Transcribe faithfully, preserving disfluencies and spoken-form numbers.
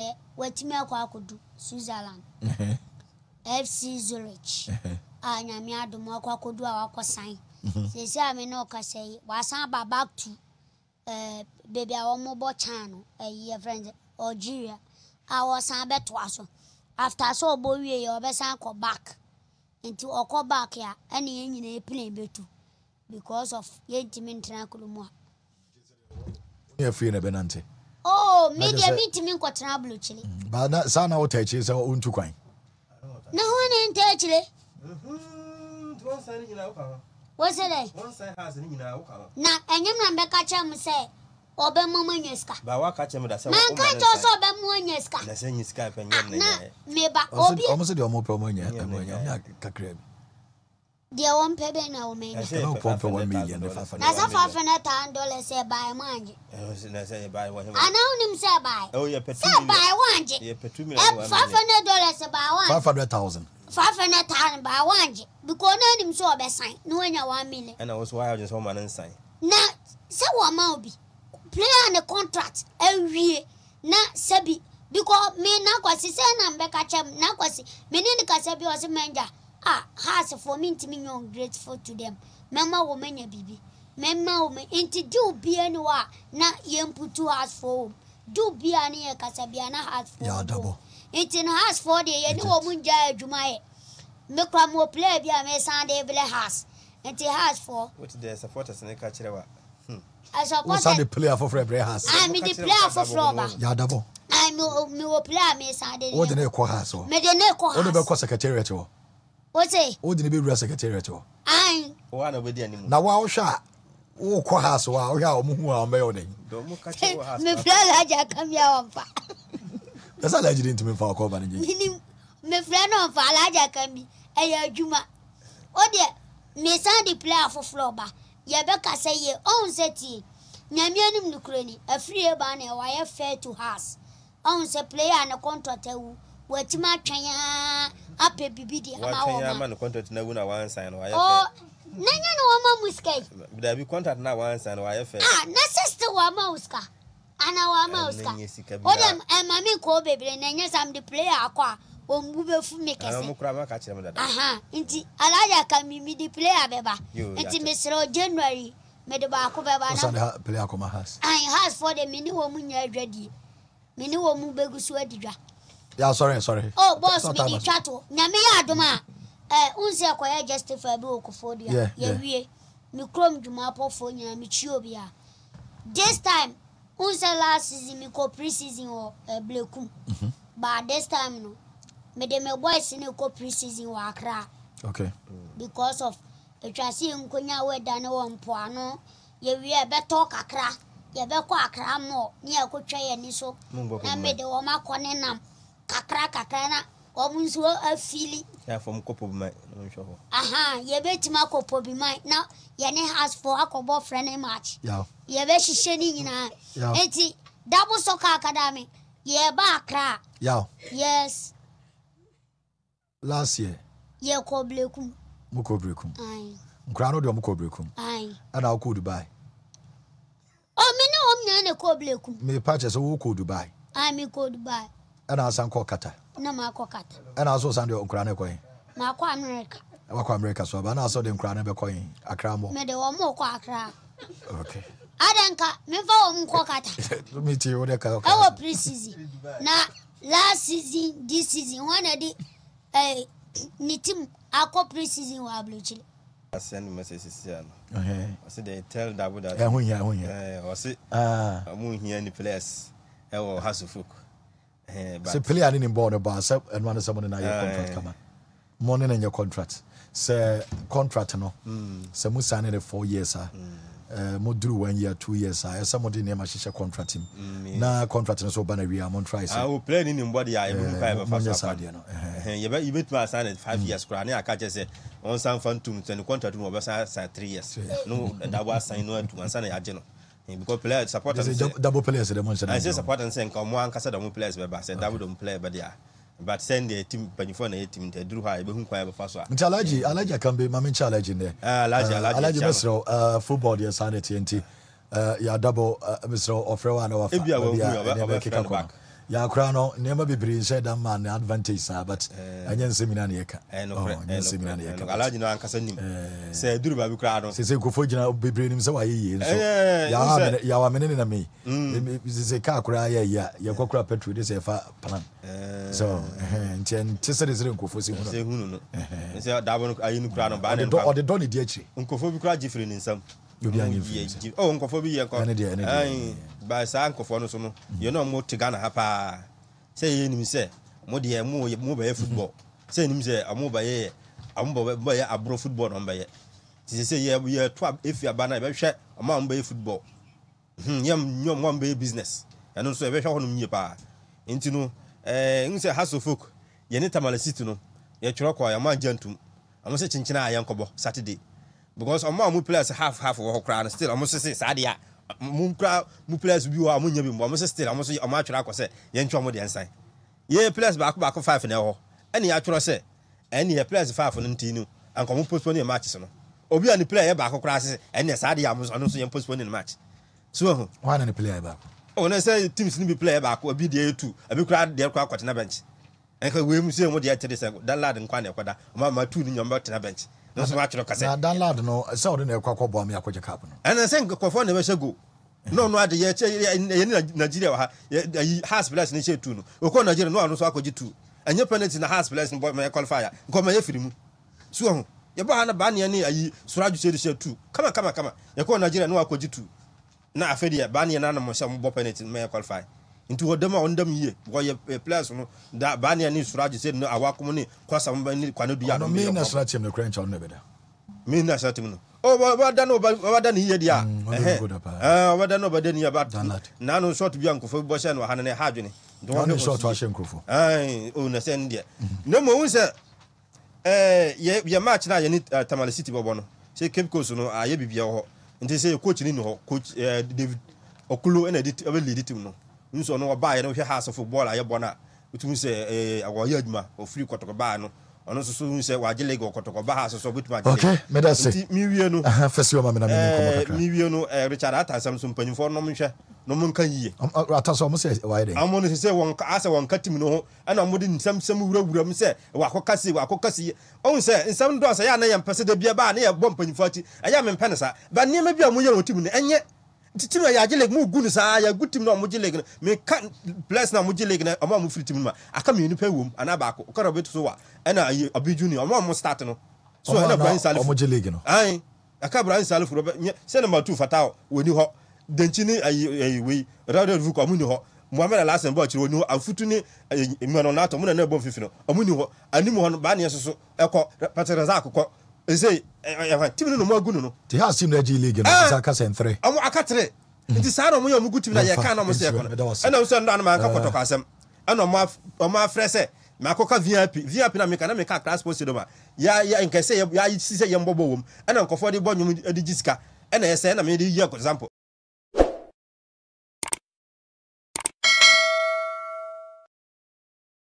Wait me akwa kodu Switzerland. F C Zurich. Ah nyame adom akwa kodu a wakosan. Say say me no ka say wasan ba back to eh baby a omo bo chan no eh friend Algeria. I was san beto aso. After so bo wie ye obesan ko back. Nti okọ back ya ene ye nyina plane betu because of ye ntimi ntena kulumu. You free na benante. Oh, me dey meet me nkwatena blochile. Ba na sa na wota echi se untu kwan. Na ho na nta echile. Mhm. To one side nyina uka. What say dey? One side has nyina uka. Na enyem na mbeka chem say obemu manyeska. Ba wa ka chem da say. Man ka cho so obemu manyeska. Na say nyiska pa nyem na. Na me ba obi. Omo se de omo promo nya, omo nya na kakra. Dia won pebe na o men. No pompe one million de fa fa. Na sa five hundred thousand dollars say buy manje. Eh na say buy one. Ana unim say buy. Oh yeah, petu. Say buy manje. Yeah, petu me. five hundred dollars say buy one. five hundred thousand. five hundred thousand buy manje. Because na unim so be sign. No nya one million. And I was why I just home and sign. Na say what ma obi. Player on the contract every na sabi because me na kwasi say na mbeka chem na kwasi me ni ka sabi o se menja. Ah, has for me to me young grateful to them. Mama woman ya bibi. Mama woman into do be anywhere. Na yem put two hours for do be any a casabiana has for Yaw Dabo. It's in house for the any woman jay jumae. Me come more play be a me Sunday village house. And it has for what the supporters in the catcher. I suppose the player for every house. I'm the player for Flora. Yaw Dabo. I'm no player me Sunday. What the ne kwa house? Me the ne kwa house. What the secretariat? What's it? What did you be secretariat? I one of the animals. Now, wow, shot. Oh, kwa house, wow, yeah, Muhu, Mayone. Don't look at your house. Me fly come here on fire. That's a legend into me for a company. Me friend on fire, can be a juma. Oh, dear, me son the player for Floba. Yabeka say ye own setty. Namianim Nukreni, a free banner, why fair to house. Own say player and a contract. What my chaya up a bibidi a man contract no one sign or oh nanya no one muska there be contract now one sign or I ah na sister wa mauska ana wa mauska o dem e mami ko bebre nanya sam the player akwa o mbube fu me kese mo kura ma ka kire me dada aha nti alaja ka mi mi the player beba nti mesro January me de ba ko beba na so player ko ma has ai has for the mini wo munya adwadi mini wo mu begusu adidwa. Yeah, sorry, sorry. Oh, boss, me di chato. Nyame ya adoma. Eh, unse akoya justify be okofo dia. Ye wie. Me krom dwuma apofo nyina me chi obi a. This time, unse last season me ko pre-season o eh, Blekum. Mhm. But this time no. Me de me boys ni ko pre-season wa Accra. Okay. Because of etwase nkonya weda ne wo mpoano. Ye wie be talk Accra. Ye be ko Accra mo. Ni akotwa ye ni so. Na me de wo makone nam. Kakra kakra na omunso afili ya from kopo bi mai no hwo aha ye betima kopo bi mai na ye ne has for akobo friend match yeah ye be hihye ni nyina enti double soccer academy ye ba Accra yeah yes last year ye ko Blekum mo ko Blekum ai nkra no de mo ko Blekum ai ana ko Dubai o me ne o me ne ko Blekum me purchase wo ko Dubai ai me ko Dubai ana asan ko Qatar na ma ko Qatar ana so san de nkra ne koyin ma ko America wa ko America so ba na so de nkra ne be koyin Accra mo me de wo mo ko Accra okay adanka me fa wo mo ko Qatar me ti wo de ka our pre-season na last season this season one of the eh ni team akọ pre-season wa blochile send message here eh I say they tell Dabo that eh hu hia hu hia eh I say ah amu hia ni players e wo hasufuk eh but se player ni ball no ba se and one someone na your contract kama money na your contract se contract no se mu sign the four years ah eh mo duru one year two years ah somebody na ma hihye contract him na contract no so ba na wi am try say ah we play ni body ah e bu kai ba fa so no eh ye be you bet to sign five years kra na aka say on san fantum ten contract mo be sign three years no Dabo sign no atu ansa na ya je no because player supporters double players the mention I say supporters say nka mo ankasa double players be ba say Dabo don't play be there but send the team panifo na team te duru ha e be hu kwa be fa so nti alaji alaji can be mama challenge there ah alaji alaji alaji mesro uh football the sanity nti uh ya Dabo mesro ofrewa na wa fa bia we be friend back ya kura no nema bebre share that man advantage sa but anya seminar na yeka eh no anya seminar na yeka alaji no ankasa nim say duru ba bi kura no se se kofo gina bebre nim se wa ye nso ya ya wa menene na me se se ka kura ya ya ya kokura petrol de se fa plan so eh ntien tse de zire kofo se hunu se hunu no se Dabo no ayi no kura no ba ne o de don di akiri nkofo bi kura gifiri ni nsam obi anya fi oh nkofo bi ye ko ene de ene de ba sa nkofo no so no ye no mo tiga na ha pa say ye nim say mo de mo mo ba ye football say nim say amo ba ye amo ba ye abro football no ba ye ti say ye ye to efi aba na be hwe amo amo ba ye football hm yam nyom mo ba ye business ya no so e be hwe ho no mye pa enti no eh ngi say haso folk ye ni Tamale City no ye tworo kwa ya ma jantum amo say chinchina ayen kobo Saturday because amo amo players half half wo kra still amo say sadia mu kra mu players bi wo amo nya bi mo amo say still amo say amo atwora akọ say ye ntwa mo de ensan ye players baako baako five na ho ene ya atwora say ene ye players five no ntinu anko mo postpone your matches no obi ani player baako kra say ene sadia amo no so ye postpone the match so ho one ani player baako oh na say teams ni bi player baako abi de two abi kra de kra kwate na bench enka we mu say mo de three say that lad nkwa na ekoda ma ma two ni nyom be bench no so match no kase na dan lad no say o de na ekwa kwabo am yakoje cap no and say nkofo na be shego no no ade ye che ye Nigeria wa ha has place ni che two no okọ Nigeria no anu so akoji two enye penalty na has place boy me qualifier nko ma ye firi mu so ho ye ba na ba ne ni ayi suraju che che two kama kama kama ye ko Nigeria no akoji two na afedi ba ne na na mo sha mo penalty me qualifier into odema ondam ye because ye players no da ba ne ni suraju che no awakom ni kwasa mo ni kwano du ya no me na sra team no crunch on no beda me na sra team no oh ba da no ba da ni ye dia eh eh ba da no ba da ni ya ba na no short bi ankofo bo sha no ha ne ha dwene do no short wa shenkofo ai o na se ndia no mo unse eh ye ye match na ye ni Tamale City bobo no se Cape Coast no aye bibia ho nti se coach ni no coach David Okulo en edit ebe lead team no nso no ba ye no hwe house of football aye bona utum se eh awoye aduma o free kotoko ba no ono so so se wa jele go kotoko ba house so bituma jele okay me da say mi wie no aha fesi o ma me na me nkomo kakra mi wie no Richard Atta Samson panifo no mhwe no mun kan yie Atta so mo se why dey amo no se won ka asa won katim no ana mo de nsam sam wura wura m se wa akokase wa akokase on se nsam do asa ya na yem pese de bia ba na ye bom panifo ati aya me mpene sa ba ne ma bia mo ye otim no enye titino ya jele mu gu ni sa ya gutim no mo jele no me kan place na mo jele no amo mo free team ma aka me nipa wom ana ba ko okara betu so wa ana abi junior amo mo start no so ana Brian Salif mo jele no ai aka Brian Salif ro se number two fatao woni ho denchini ayi we radio vu ko amuni ho Muhammad Alasan bo chiro ni afutu ni imano na to mo na bom fifi no amuni ho anim ho ba ne so eko patereza akoko eze ya team no mo agunu no ti ha sim na G League no aka sen three amo aka three nti saa no mo yamu gutim na ye kan na mo se eko na mo se ndo na ma aka koto kasem ana mo mo afrese ma akoka V I P V I P na me kan na me ka class post do ma ya ya nkese ya sise ye mbobo wom ana nkofo de bo nyum edi gisika ana ye se na me de yi example